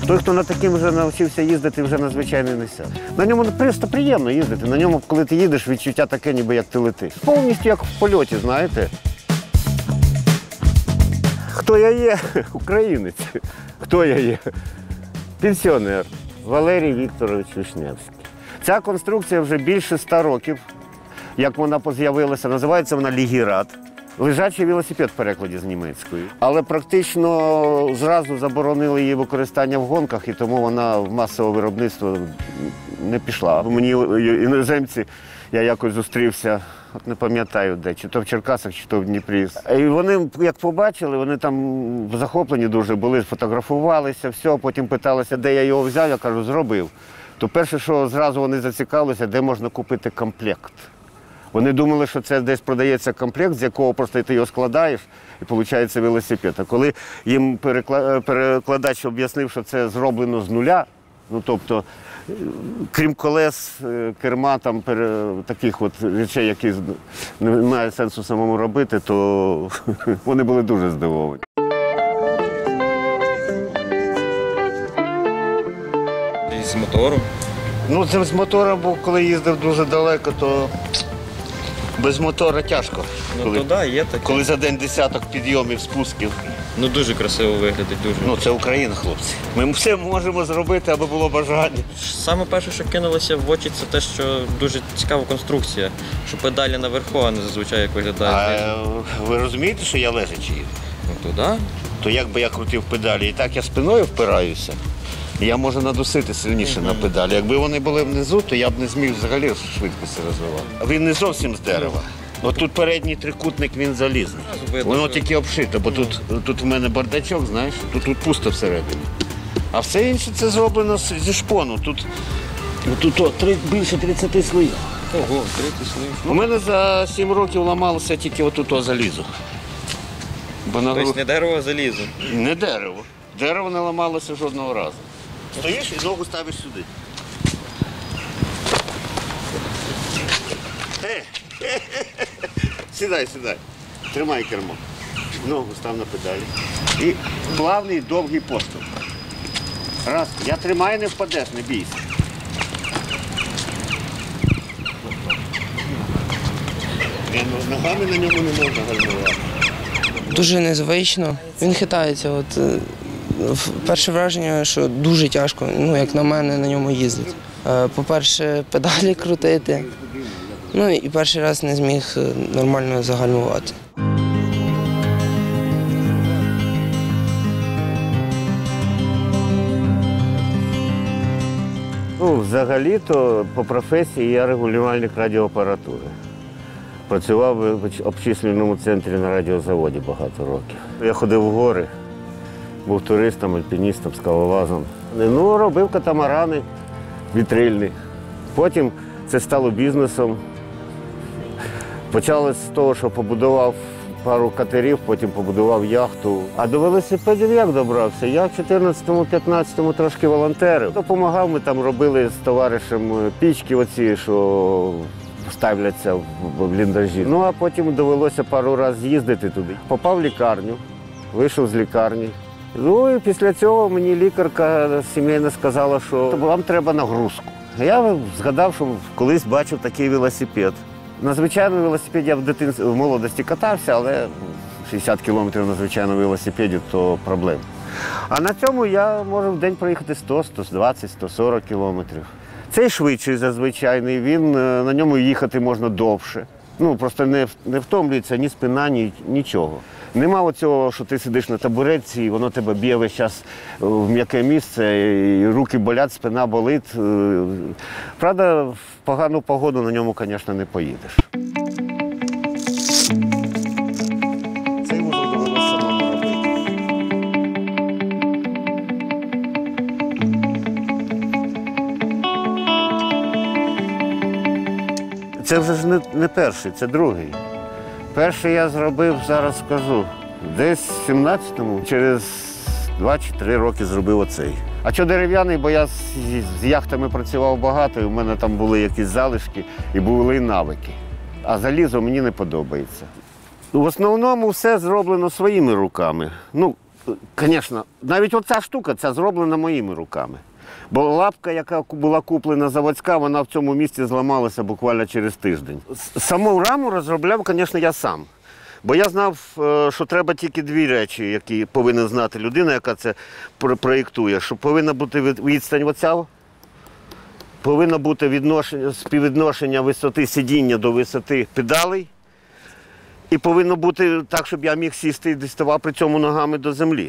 Той, хто на таким вже навчився їздити, вже надзвичайно не сяде. На ньому просто приємно їздити. На ньому, коли ти їдеш, відчуття таке, ніби як ти летиш. Повністю як в польоті, знаєте. Хто я є? Українець. Хто я є? Пенсіонер. Валерій Вікторович Вишневський. Ця конструкція вже більше 100 років, як вона з'явилася. Називається вона «Лігірат». Лежачий велосипед в перекладі з німецької. Але практично зразу заборонили її використання в гонках, і тому вона в масове виробництво не пішла. Мені іноземці, я якось зустрівся, от не пам'ятаю де, чи то в Черкасах, чи то в Дніпрі. І вони, як побачили, вони там захоплені дуже були, фотографувалися, все, потім питалися, де я його взяв, я кажу, зробив. То перше, що зразу вони зацікавилися, де можна купити комплект. Вони думали, що це десь продається комплект, з якого просто ти його складаєш і виходить велосипед. А коли їм перекладач об'яснив, що це зроблено з нуля, ну тобто, крім колес, керма, там, таких от речей, які немає сенсу самому робити, то вони були дуже здивовані. З мотором? Ну, це з мотора, бо коли їздив дуже далеко, то без мотора тяжко. Ну, то да, є таке. Коли за день десяток підйомів, спусків. Ну, дуже красиво виглядить, дуже. Ну, це Україна, хлопці. Ми все можемо зробити, аби було бажання. Саме перше, що кинулося в очі, це те, що дуже цікава конструкція, що педалі наверху, а не зазвичай як виглядає. А ви розумієте, що я лежачий їду? Ну, то да. То якби я крутив педалі, і так я спиною впираюся, я можу надусити сильніше на педалі. Якби вони були внизу, то я б не зміг взагалі швидкості розвивати. Він не зовсім з дерева. От тут передній трикутник, він залізний. Воно тільки обшито, бо тут в мене бардачок, знаєш, тут пусто всередині. А все інше це зроблено зі шпону. Тут більше 30 слоїв. Ого, 30 слоїв. У мене за 7 років ламалося тільки отут залізо. Тобто не дерево, а залізо? Не дерево. Дерево не ламалося жодного разу. Стоїш і ногу ставиш сюди. Сідай. Тримай кермо. Ногу став на педалі. І плавний довгий поштовх. Раз. Я тримаю, не впадеш, не бійся. Ногами на ньому не можна гальмувати. Дуже незвично. Він хитається. Перше враження, що дуже тяжко, ну, як на мене, на ньому їздити. По-перше, педалі крутити. Ну і перший раз не зміг нормально загальмувати. Ну, взагалі-то по професії я регулювальник радіоапаратури. Працював в обчислювальному центрі на радіозаводі багато років. Я ходив в гори, був туристом, альпіністом, скалолазом. Ну, робив катамарани вітрильні. Потім це стало бізнесом. Почалось з того, що побудував пару катерів, потім побудував яхту. А до велосипедів як добрався? Я в 14-15 трошки волонтерив. Допомагав, ми там робили з товаришем пічки оці, що ставляться в бліндажі. Ну, а потім довелося пару разів їздити туди. Попав в лікарню, вийшов з лікарні. Ну і після цього мені лікарка сімейна сказала, що вам треба нагрузку. Я згадав, що колись бачив такий велосипед. На звичайному велосипеді я в молодості катався, але 60 кілометрів на звичайному велосипеді – то проблема. А на цьому я можу в день проїхати 100, 120, 140 кілометрів. Цей швидший за звичайний, на ньому їхати можна довше. Ну, просто не втомлюється ні спина, нічого. Нема оцього, що ти сидиш на табуретці, і воно тебе б'є весь час в м'яке місце, і руки болять, спина болить. Правда, в погану погоду на ньому, звісно, не поїдеш. Цей вузол довелося самому робити. Це вже ж не перший, це другий. Перший я зробив, зараз скажу, десь в 17-му, через 2 чи 3 роки зробив оцей. А що дерев'яний, бо я з яхтами працював багато, і в мене там були якісь залишки і були навики. А залізо мені не подобається. В основному все зроблено своїми руками. Ну, Звісно, навіть оця штука, ця зроблена моїми руками. Бо лапка, яка була куплена заводська, вона в цьому місці зламалася буквально через тиждень. Саму раму розробляв, звісно, я сам. Бо я знав, що треба тільки дві речі, які повинна знати людина, яка це проєктує. Що повинна бути відстань оця, повинно бути співвідношення висоти сидіння до висоти педалей. І повинно бути так, щоб я міг сісти і діставав при цьому ногами до землі.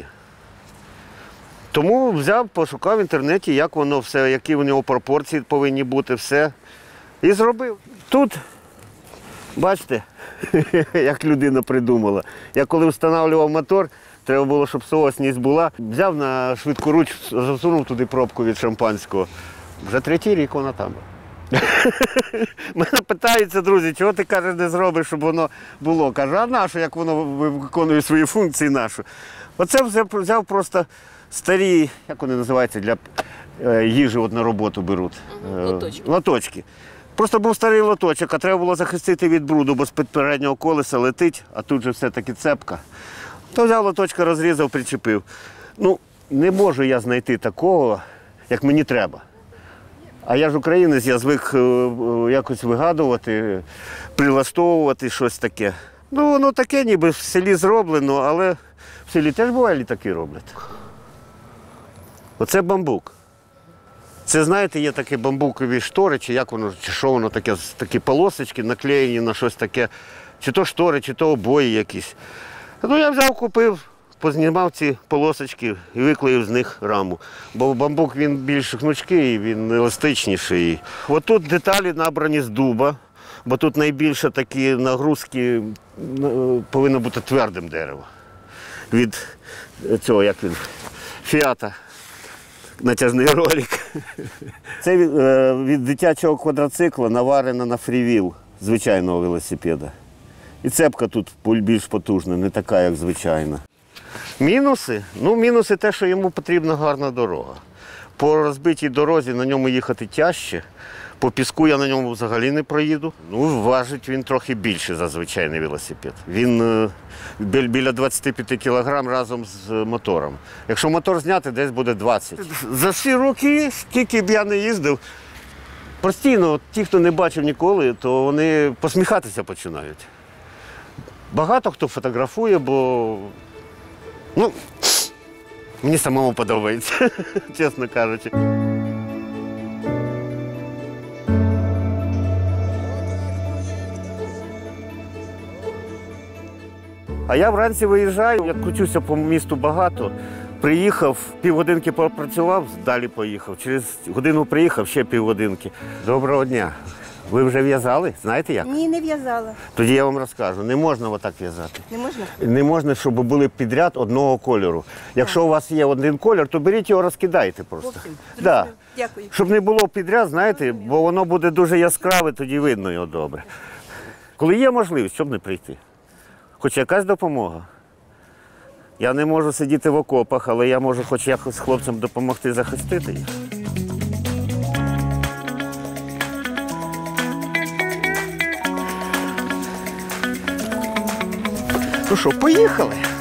Тому взяв, пошукав в інтернеті, як воно все, які у нього пропорції повинні бути, все. І зробив. Тут, бачите, як людина придумала. Я коли встановлював мотор, треба було, щоб соосність була. Взяв на швидкоруч, засунув туди пробку від шампанського. Вже 3-й рік вона там. Мене питаються, друзі, чого ти, кажеш, не зробиш, щоб воно було. Кажу, а нащо, як воно виконує свої функції нашу. Оце взяв просто старі, як вони називаються, для їжі от на роботу беруть. Лоточки. Просто був старий лоточок, а треба було захистити від бруду, бо з-під переднього колеса летить, а тут же все-таки цепка. То взяв лоточка, розрізав, причепив. Ну, не можу я знайти такого, як мені треба. А я ж українець, я звик якось вигадувати, прилаштовувати щось таке. Ну, воно таке ніби в селі зроблено, але в селі теж буває літаки роблять. Оце бамбук. Це, знаєте, є такі бамбукові штори, чи як воно, чи що воно таке, такі полосочки наклеєні на щось таке, чи то штори, чи то обої якісь. Ну, я взяв, купив, познімав ці полосочки і виклеїв з них раму. Бо бамбук, він більш гнучкий, він еластичніший. Ось тут деталі набрані з дуба, бо тут найбільше такі нагрузки, повинно бути твердим дерево. Від цього, як він, фіата. Натяжний ролик. Це від дитячого квадроцикла наварено на фрівіл звичайного велосипеда. І цепка тут більш потужна, не така, як звичайна. Мінуси? Ну, мінуси те, що йому потрібна гарна дорога. По розбитій дорозі на ньому їхати тяжче. По піску я на ньому взагалі не проїду. Ну, важить він трохи більше за звичайний велосипед. Він біля 25 кг разом з мотором. Якщо мотор зняти, десь буде 20. За всі роки, скільки б я не їздив, постійно ті, хто не бачив ніколи, то вони посміхатися починають. Багато хто фотографує, бо ну, мені самому подобається, чесно кажучи. А я вранці виїжджаю, я кручуся по місту багато. Приїхав, півгодинки попрацював, далі поїхав. Через годину приїхав, ще півгодинки. Доброго дня. Ви вже в'язали? Знаєте як? Ні, не в'язала. Тоді я вам розкажу. Не можна отак в'язати. Не можна? Не можна, щоб були підряд одного кольору. Якщо у вас є один колір, то беріть його, розкидайте просто. Зовсім? Да. Дякую. Щоб не було підряд, знаєте, бо воно буде дуже яскраве, тоді видно його добре. Коли є можливість, щоб не прийти. Хоч якась допомога. Я не можу сидіти в окопах, але я можу хоч якось хлопцям допомогти захистити їх. Ну що, поїхали?